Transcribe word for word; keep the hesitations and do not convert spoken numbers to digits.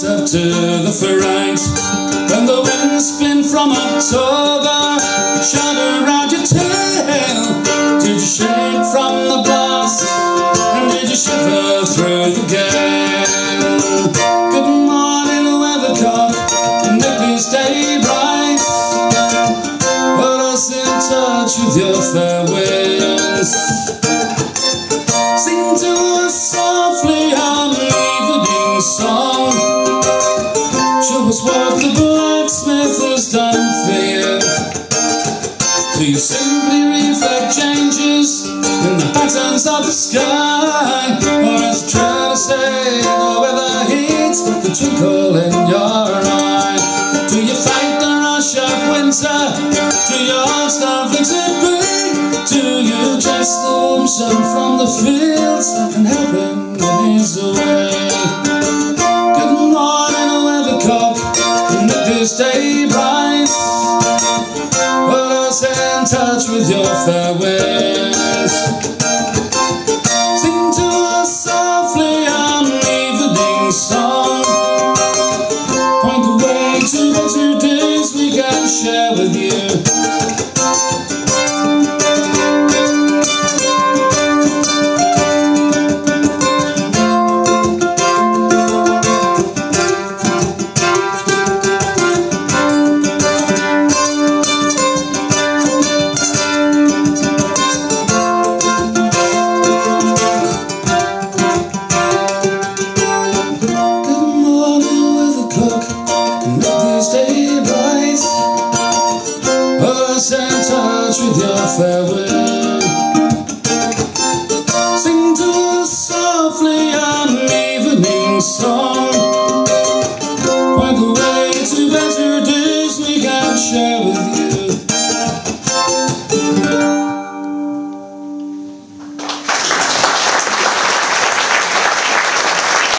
close up to the far right. When the winds spin from October, shudder around your tail. Did you shake from the blast? And did you shiver through the gale? Good morning, Weathercock, make this day bright. Put us in touch with your fair winds. Sing to us softly our evening song. Show us what the blacksmith has done for you. Do you simply reflect changes in the patterns of the sky? Or is it true to say the weather heats the twinkle in your eye? Do you fight the rush of winter? Do your snowflakes agree? Do you chase the warm sun from the fields and help him when he's away? Good morning, Weathercock, make this day bright. Put us in touch with your fair winds. Sing to us softly an evening song. Point the way to better days we can share with you. Stay bright, put us in touch with your fair winds.